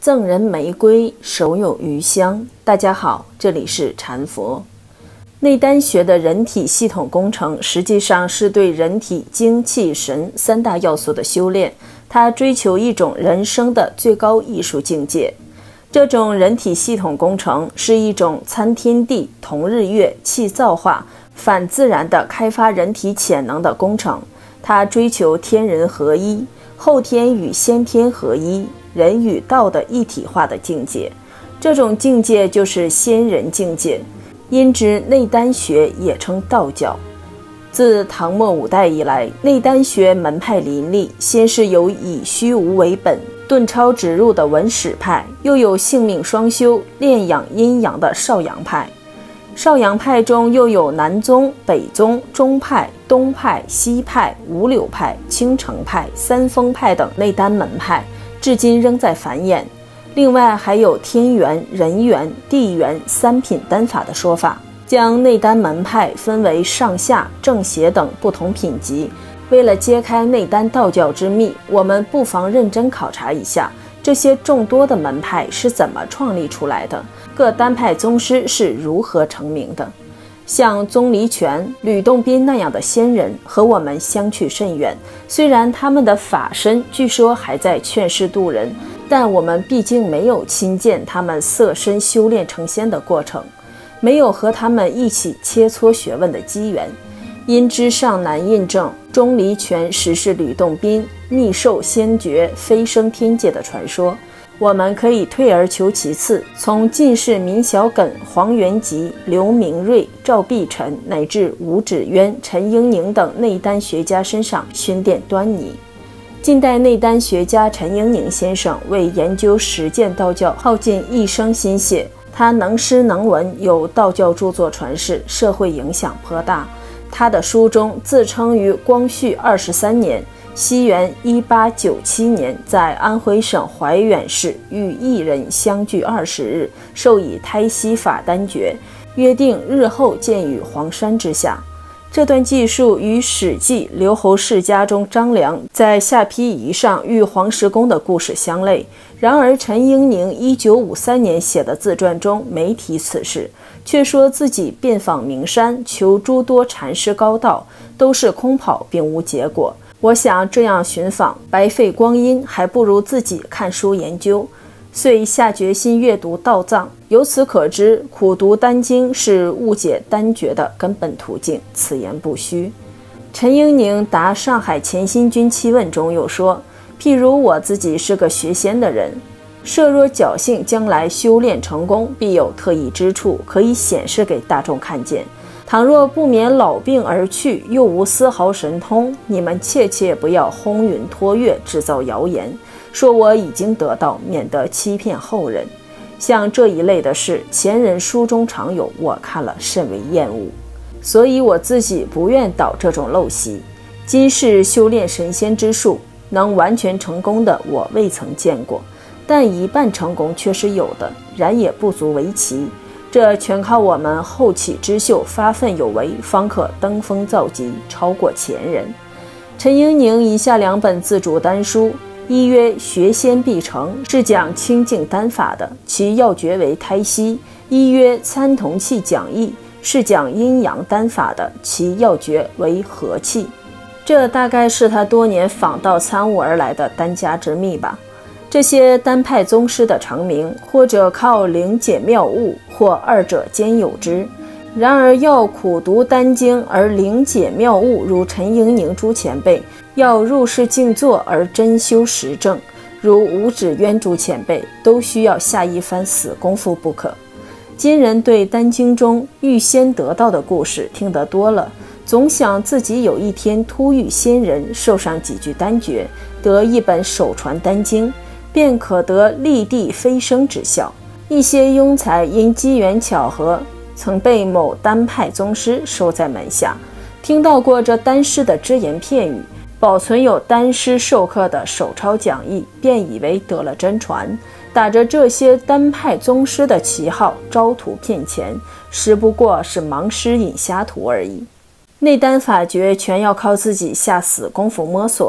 赠人玫瑰，手有余香。大家好，这里是禅佛。内丹学的人体系统工程，实际上是对人体精气神三大要素的修炼，它追求一种人生的最高艺术境界。这种人体系统工程是一种参天地、同日月、气造化、反自然的开发人体潜能的工程。它追求天人合一，后天与先天合一，人与道的一体化的境界。这种境界就是仙人境界，因之内丹学也称道教。自唐末五代以来，内丹学门派林立，先是有以虚无为本、顿超直入的文史派，又有性命双修、炼养阴阳的少阳派。少阳派中又有南宗、北宗、中派、东派、西派、五柳派、青城派、三丰派等内丹门派，至今仍在繁衍。另外还有天元、人元、地元三品丹法的说法，将内丹门派分为上下、正邪等不同品级。为了揭开内丹道教之秘，我们不妨认真考察一下这些众多的门派是怎么创立出来的，各丹派宗师是如何成名的。像宗离权、吕洞宾那样的仙人和我们相去甚远，虽然他们的法身据说还在劝世渡人，但我们毕竟没有亲见他们色身修炼成仙的过程，没有和他们一起切磋学问的机缘，因之尚难印证钟离权实是吕洞宾密授仙诀飞升天界的传说。我们可以退而求其次，从进士闵小耿、黄元吉、刘明瑞、赵碧晨乃至吴芷渊、陈英宁等内丹学家身上寻点端倪。近代内丹学家陈英宁先生为研究实践道教耗尽一生心血，他能诗能文，有道教著作传世，社会影响颇大。他的书中自称于光绪23年西元1897年在安徽省怀远市与一人相聚20日，授以胎息法丹诀，约定日后见于黄山之下。这段记述与《史记·刘侯世家》中张良在下邳仪上遇黄石公的故事相类。然而陈英宁1953年写的自传中没提此事，却说自己遍访名山，求诸多禅师高道，都是空跑并无结果。我想这样寻访白费光阴，还不如自己看书研究，遂下决心阅读道藏。由此可知，苦读丹经是误解丹诀的根本途径，此言不虚。陈英宁答上海钱新君七问中又说，譬如我自己是个学仙的人，设若侥幸将来修炼成功，必有特异之处可以显示给大众看见。倘若不免老病而去，又无丝毫神通，你们切切不要轰云托月，制造谣言，说我已经得到，免得欺骗后人。像这一类的事，前人书中常有，我看了甚为厌恶，所以我自己不愿蹈这种陋习。今世修炼神仙之术，能完全成功的我未曾见过，但一半成功却是有的，然也不足为奇。这全靠我们后起之秀发奋有为，方可登峰造极，超过前人。陈英宁以下两本自主丹书，一曰学仙必成，是讲清净丹法的，其要诀为胎息；一曰参同气讲义，是讲阴阳丹法的，其要诀为和气。这大概是他多年访道参悟而来的丹家之秘吧。这些丹派宗师的成名，或者靠灵解妙悟，或二者兼有之。然而要苦读丹经而灵解妙悟，如陈英宁诸前辈；要入世静坐而真修实证，如吴芷渊诸前辈，都需要下一番死功夫不可。今人对丹经中预先得道的故事听得多了，总想自己有一天突遇仙人，受上几句丹诀，得一本手传丹经，便可得立地飞升之效。一些庸才因机缘巧合，曾被某丹派宗师收在门下，听到过这丹师的只言片语，保存有丹师授课的手抄讲义，便以为得了真传，打着这些丹派宗师的旗号招徒骗钱，实不过是盲师引瞎徒而已。内丹法诀全要靠自己下死功夫摸索，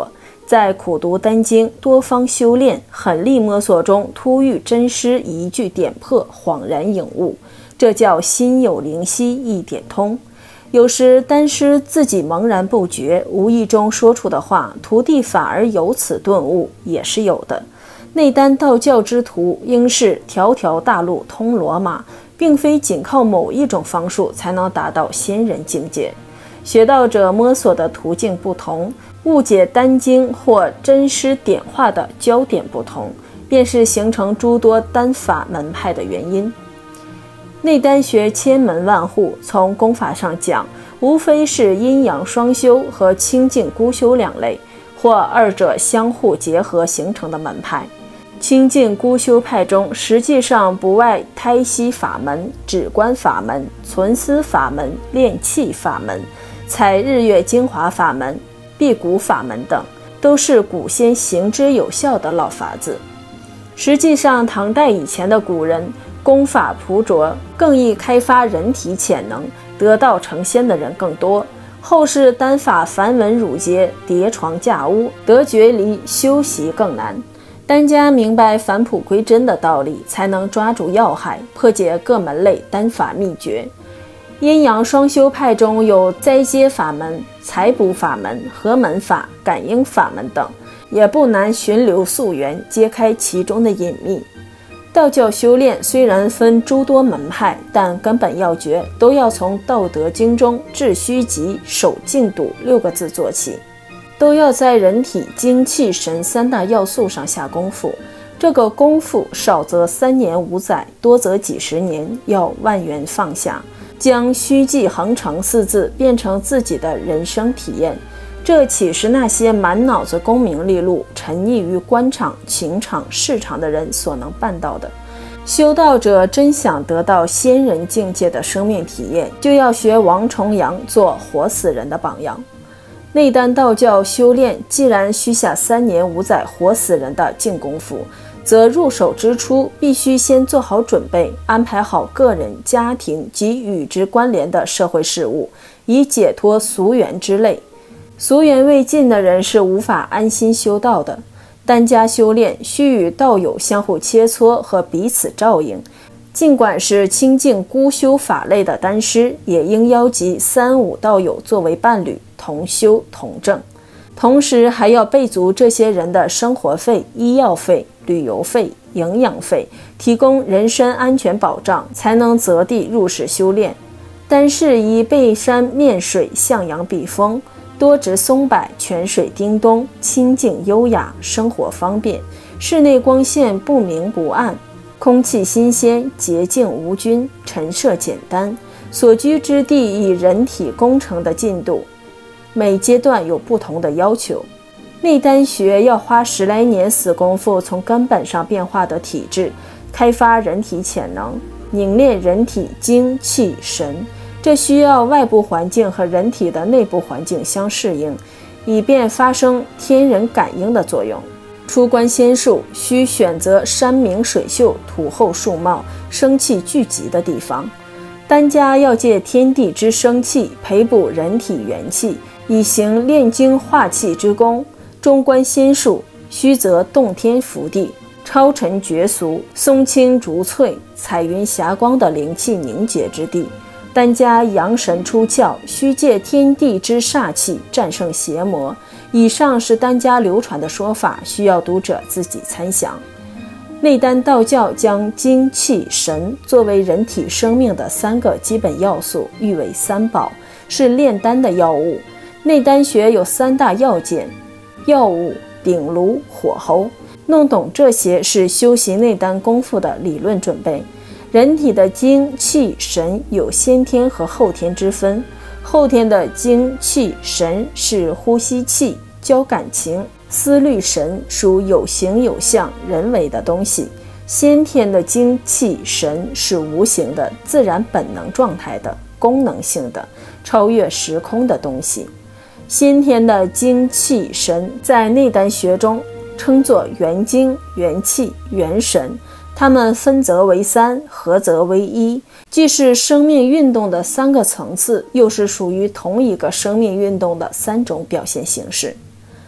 在苦读丹经、多方修炼、狠力摸索中，突遇真师一句点破，恍然领悟，这叫心有灵犀一点通。有时丹师自己茫然不觉，无意中说出的话，徒弟反而由此顿悟，也是有的。内丹道教之途，应是条条大路通罗马，并非仅靠某一种方术才能达到仙人境界。学道者摸索的途径不同，误解丹经或真师点化的焦点不同，便是形成诸多丹法门派的原因。内丹学千门万户，从功法上讲，无非是阴阳双修和清净孤修两类，或二者相互结合形成的门派。清净孤修派中，实际上不外胎息法门、止观法门、存思法门、炼气法门、采日月精华法门、辟谷法门等，都是古先行之有效的老法子。实际上，唐代以前的古人功法朴拙，更易开发人体潜能，得道成仙的人更多。后世丹法繁文缛节，叠床架屋，得觉离修习更难。丹家明白返璞归真的道理，才能抓住要害，破解各门类丹法秘诀。阴阳双修派中有斋戒法门、采补法门、合门法、感应法门等，也不难寻流溯源，揭开其中的隐秘。道教修炼虽然分诸多门派，但根本要诀都要从《道德经》中致虚极、守静笃6个字做起，都要在人体精气神3大要素上下功夫。这个功夫少则3年5载，多则几十年，要万缘放下，将虚寂恒成4字变成自己的人生体验。这岂是那些满脑子功名利禄、沉溺于官场、情场、市场的人所能办到的？修道者真想得到仙人境界的生命体验，就要学王重阳做活死人的榜样。内丹道教修炼既然需下3年5载活死人的静功夫，则入手之初必须先做好准备，安排好个人、家庭及与之关联的社会事务，以解脱俗缘之累。俗缘未尽的人是无法安心修道的。丹家修炼需与道友相互切磋和彼此照应，尽管是清净孤修法类的丹师，也应邀集3、5道友作为伴侣，同修同证。同时还要备足这些人的生活费、医药费、旅游费、营养费，提供人身安全保障，才能择地入室修炼。丹室以背山面水，向阳避风，多植松柏，泉水叮咚，清静优雅，生活方便。室内光线不明不暗，空气新鲜，洁净无菌，陈设简单。所居之地以人体工程的进度，每阶段有不同的要求。内丹学要花10来年死功夫，从根本上变化的体质，开发人体潜能，凝练人体精气神。这需要外部环境和人体的内部环境相适应，以便发生天人感应的作用。出关仙术需选择山明水秀、土厚树茂、生气聚集的地方。丹家要借天地之生气，培补人体元气，以行炼精化气之功。中关仙术须择洞天福地、超尘绝俗、松青竹翠、彩云霞光的灵气凝结之地。丹家阳神出窍，需借天地之煞气战胜邪魔。以上是丹家流传的说法，需要读者自己参详。内丹道教将精气神作为人体生命的3个基本要素，誉为3宝，是炼丹的要务。内丹学有3大要件：药物、鼎炉、火候。弄懂这些是修习内丹功夫的理论准备。人体的精气神有先天和后天之分，后天的精气神是呼吸气、交感情、思虑神，属有形有相、人为的东西；先天的精气神是无形的、自然本能状态的、功能性的、超越时空的东西。先天的精气神在内丹学中称作元精、元气、元神，它们分则为3，合则为1，既是生命运动的3个层次，又是属于同一个生命运动的3种表现形式。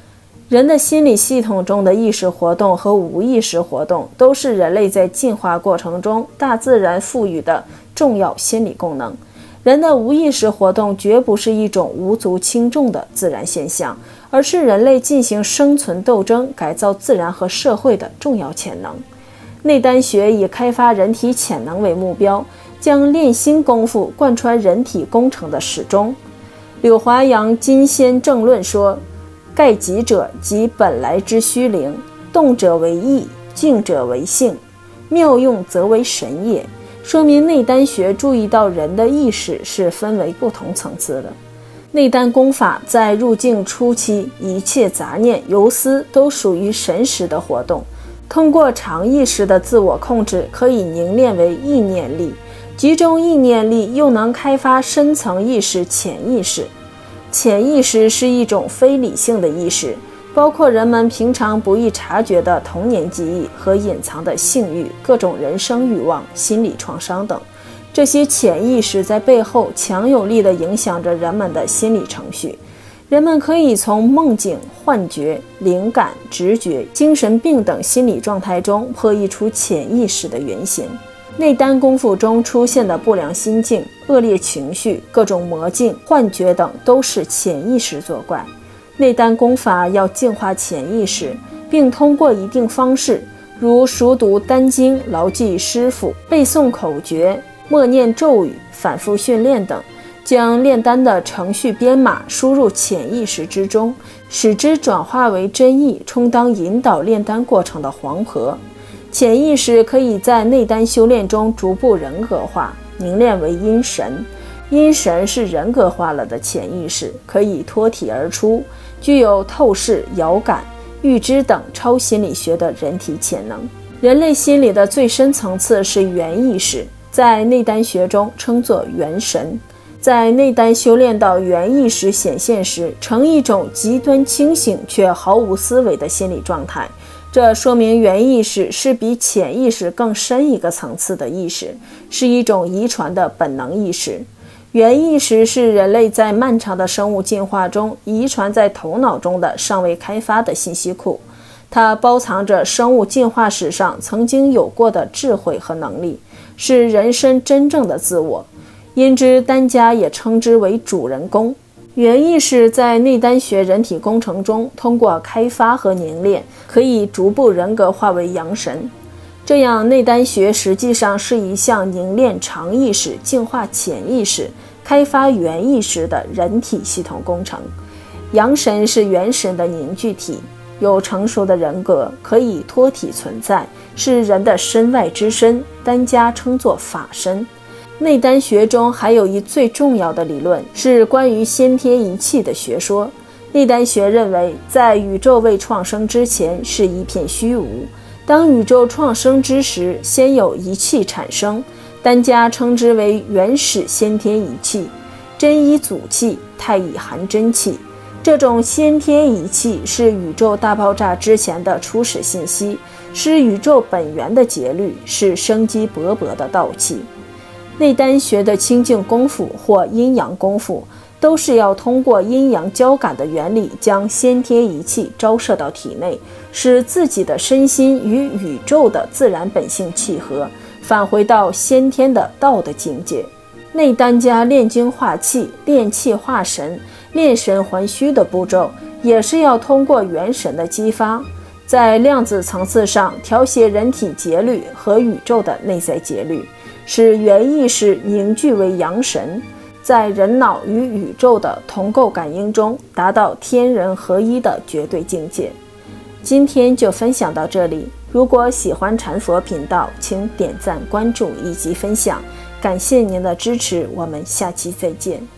人的心理系统中的意识活动和无意识活动都是人类在进化过程中大自然赋予的重要心理功能。人的无意识活动绝不是一种无足轻重的自然现象，而是人类进行生存斗争、改造自然和社会的重要潜能。内丹学以开发人体潜能为目标，将练心功夫贯穿人体工程的始终。柳华阳金仙正论说，盖己者即本来之虚灵，动者为意，静者为性，妙用则为神也。说明内丹学注意到人的意识是分为不同层次的。内丹功法在入境初期，一切杂念、游思都属于神识的活动，通过常意识的自我控制，可以凝练为意念力，集中意念力又能开发深层意识、潜意识。潜意识是一种非理性的意识，包括人们平常不易察觉的童年记忆和隐藏的性欲、各种人生欲望、心理创伤等。这些潜意识在背后强有力地影响着人们的心理程序。人们可以从梦境、幻觉、灵感、直觉、精神病等心理状态中破译出潜意识的原型。内丹功夫中出现的不良心境、恶劣情绪、各种魔境、幻觉等，都是潜意识作怪。内丹功法要净化潜意识，并通过一定方式，如熟读丹经、牢记师傅、背诵口诀、默念咒语、反复训练等，将炼丹的程序编码输入潜意识之中，使之转化为真意，充当引导炼丹过程的黄河。潜意识可以在内丹修炼中逐步人格化，凝练为阴神。阴神是人格化了的潜意识，可以脱体而出，具有透视、遥感、预知等超心理学的人体潜能。人类心理的最深层次是元意识，在内丹学中称作元神。在内丹修炼到元意识显现时，呈一种极端清醒却毫无思维的心理状态。这说明元意识是比潜意识更深一个层次的意识，是一种遗传的本能意识。元意识是人类在漫长的生物进化中遗传在头脑中的尚未开发的信息库，它包藏着生物进化史上曾经有过的智慧和能力，是人身真正的自我，因之丹家也称之为主人公。元意识在内丹学人体工程中通过开发和凝练，可以逐步人格化为阳神。这样，内丹学实际上是一项凝练常意识、净化潜意识、开发元意识的人体系统工程。阳神是元神的凝聚体，有成熟的人格，可以脱体存在，是人的身外之身，丹家称作法身。内丹学中还有一最重要的理论，是关于先天一气的学说。内丹学认为，在宇宙未创生之前是一片虚无，当宇宙创生之时，先有一气产生，丹家称之为原始先天一气，真以祖气，太以含真气。这种先天一气是宇宙大爆炸之前的初始信息，是宇宙本源的节律，是生机勃勃的道气。内丹学的清净功夫或阴阳功夫，都是要通过阴阳交感的原理，将先天一气招射到体内，使自己的身心与宇宙的自然本性契合，返回到先天的道的境界。内丹家炼精化气、炼气化神、炼神还虚的步骤，也是要通过元神的激发，在量子层次上调谐人体节律和宇宙的内在节律，使元意识凝聚为阳神，在人脑与宇宙的同构感应中达到天人合一的绝对境界。今天就分享到这里，如果喜欢禅佛频道，请点赞、关注以及分享，感谢您的支持，我们下期再见。